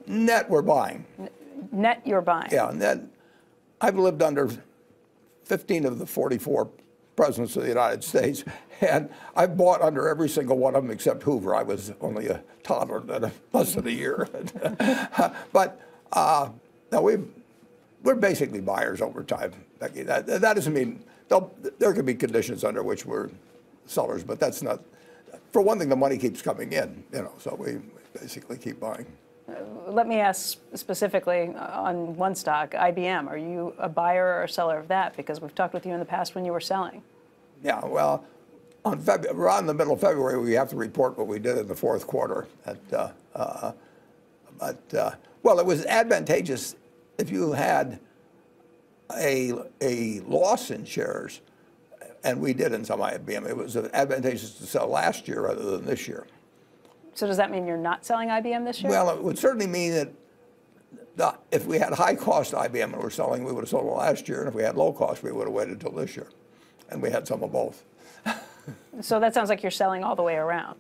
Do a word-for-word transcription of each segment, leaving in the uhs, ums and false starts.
net we're buying. Net you're buying. Yeah, net. I've lived under fifteen of the forty-four presidents of the United States, and I've bought under every single one of them except Hoover. I was only a toddler then most of the year. But uh, no, we we're basically buyers over time, Becky. That, that doesn't mean there could be conditions under which we're sellers, but that's not. For one thing, the money keeps coming in, you know, so we basically keep buying. Let me ask specifically on one stock, I B M. Are you a buyer or a seller of that? Because we've talked with you in the past when you were selling. Yeah, well, on Feb around the middle of February, we have to report what we did in the fourth quarter. At, uh, uh, but, uh, well, it was advantageous if you had a, a loss in shares, and we did in some I B M. It was advantageous to sell last year rather than this year. So does that mean you're not selling I B M this year? Well, it would certainly mean that the, if we had high-cost I B M and we're selling, we would have sold it last year, and if we had low-cost, we would have waited until this year. And we had some of both. So that sounds like you're selling all the way around.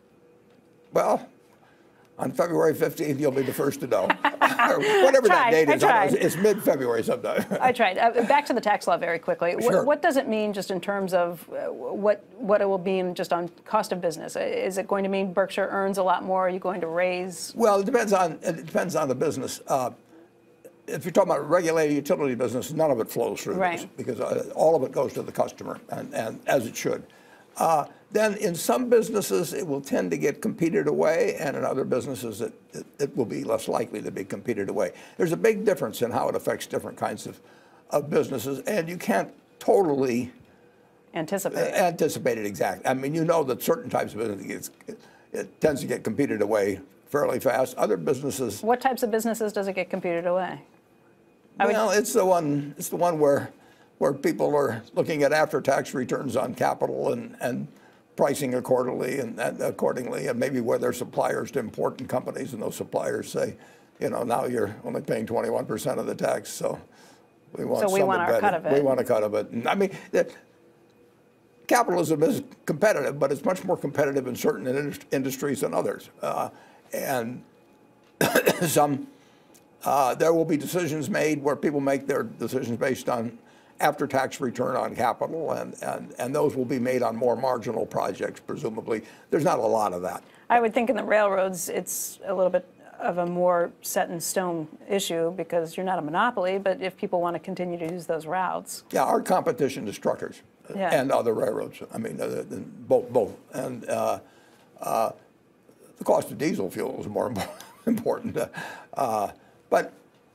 Well, on February fifteenth, you'll be the first to know. Whatever that date is. I tried. It's mid-February sometime. I tried. Uh, back to the tax law very quickly. Sure. What, what does it mean just in terms of uh, what, what it will mean just on cost of business? Is it going to mean Berkshire earns a lot more? Are you going to raise? Well, it depends on, it depends on the business. Uh, if you're talking about regulated utility business, none of it flows through right. this because uh, all of it goes to the customer, and, and as it should. Uh, then in some businesses, it will tend to get competed away, and in other businesses, it, it, it will be less likely to be competed away. There's a big difference in how it affects different kinds of, of businesses, and you can't totally anticipate. Uh, anticipate it exactly. I mean, you know that certain types of business gets, it, it tends to get competed away fairly fast. Other businesses. What types of businesses does it get competed away? I well, would, it's the one. It's the one where, where people are looking at after-tax returns on capital and and pricing accordingly and, and accordingly, and maybe where their suppliers to important companies, and those suppliers say, you know, now you're only paying twenty-one percent of the tax, so we want. So we some want our cut of it. We want a cut of it. And I mean, that, capitalism is competitive, but it's much more competitive in certain industries than others, uh, and some. Uh, there will be decisions made where people make their decisions based on after-tax return on capital, and, and, and those will be made on more marginal projects, presumably. There's not a lot of that. I would think in the railroads, it's a little bit of a more set-in-stone issue because you're not a monopoly, but if people want to continue to use those routes. Yeah, our competition is truckers yeah. and other railroads. I mean, uh, both. both. And uh, uh, the cost of diesel fuel is more important. Uh, But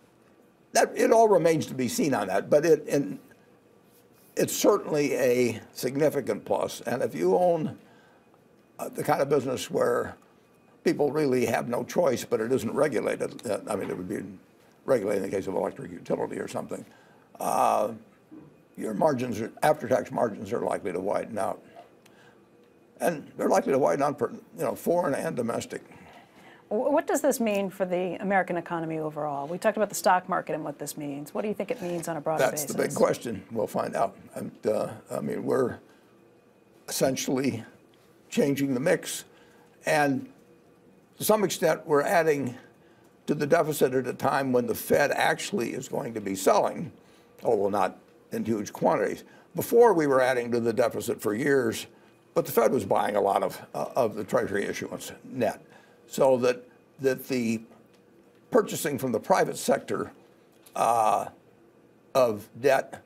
that, it all remains to be seen on that. But it, and it's certainly a significant plus. And if you own uh, the kind of business where people really have no choice, but it isn't regulated, uh, I mean, it would be regulated in the case of electric utility or something, uh, your margins, are, after-tax margins are likely to widen out. And they're likely to widen out for, you know, foreign and domestic. What does this mean for the American economy overall? We talked about the stock market and what this means. What do you think it means on a broader That's basis? That's the big question. We'll find out. And, uh, I mean, we're essentially changing the mix. And to some extent, we're adding to the deficit at a time when the Fed actually is going to be selling, although not in huge quantities. Before, we were adding to the deficit for years, but the Fed was buying a lot of, uh, of the Treasury issuance net. So that, that the purchasing from the private sector uh, of debt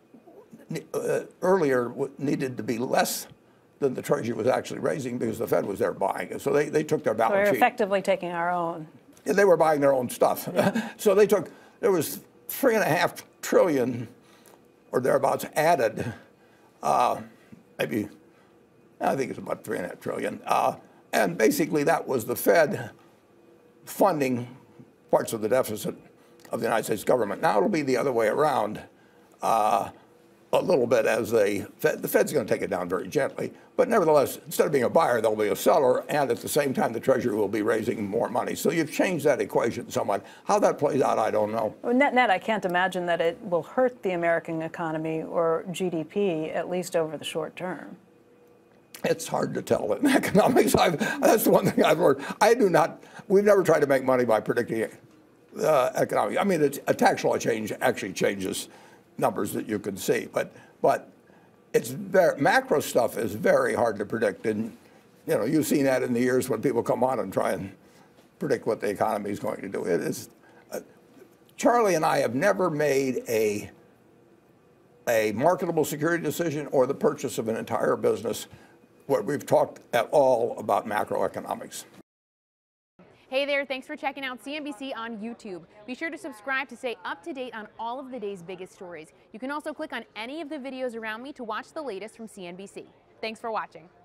uh, earlier needed to be less than the Treasury was actually raising because the Fed was there buying it. So they, they took their balance sheet. So we're effectively taking our own. Yeah, they were buying their own stuff. Yeah. So they took, there was three and a half trillion or thereabouts added, uh, maybe, I think it's about three and a half trillion. Uh, And basically, that was the Fed funding parts of the deficit of the United States government. Now it'll be the other way around uh, a little bit as they, Fed, the Fed's going to take it down very gently. But nevertheless, instead of being a buyer, they'll be a seller. And at the same time, the Treasury will be raising more money. So you've changed that equation somewhat. How that plays out, I don't know. Well, net, net, I can't imagine that it will hurt the American economy or G D P, at least over the short term. It's hard to tell in economics. I've, that's the one thing I've learned. I do not, we've never tried to make money by predicting uh, economics. I mean, it's, a tax law change actually changes numbers that you can see, but, but it's very, macro stuff is very hard to predict. And, you know, you've seen that in the years when people come on and try and predict what the economy is going to do. It is, uh, Charlie and I have never made a, a marketable security decision or the purchase of an entire business where we've talked at all about macroeconomics. Hey there, thanks for checking out C N B C on YouTube. Be sure to subscribe to stay up to date on all of the day's biggest stories. You can also click on any of the videos around me to watch the latest from C N B C. Thanks for watching.